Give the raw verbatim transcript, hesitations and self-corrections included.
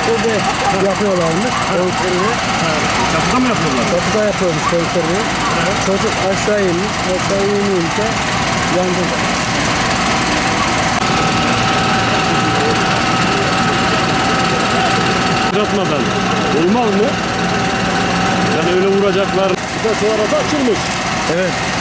Burada yapıyorlarmış konserve. Çatıda mı yapıyorlar? Çatıda yapıyormuş konserve. Evet. Çocuk aşağı inmiş. Aşağı inince yandı. Atmadan olmaz mı? Yani öyle vuracaklar. Bir de şu arada açılmış. Evet.